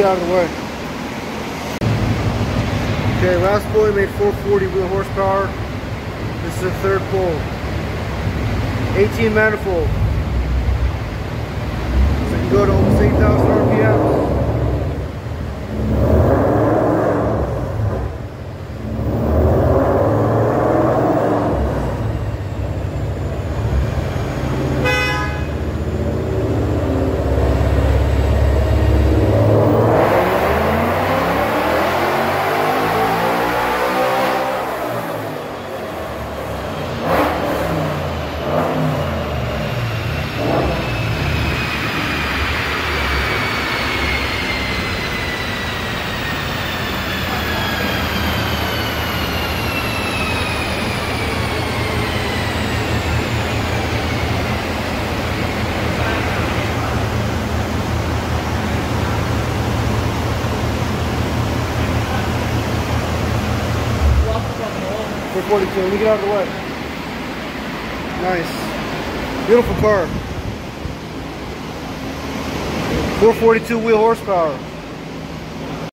get out of the way. Okay, last pulley made 440 wheel horsepower. This is the third pull. 18 manifold. So you can go to almost 8,000 RPMs. Let me get out of the way. Nice. Beautiful car. 442 wheel horsepower.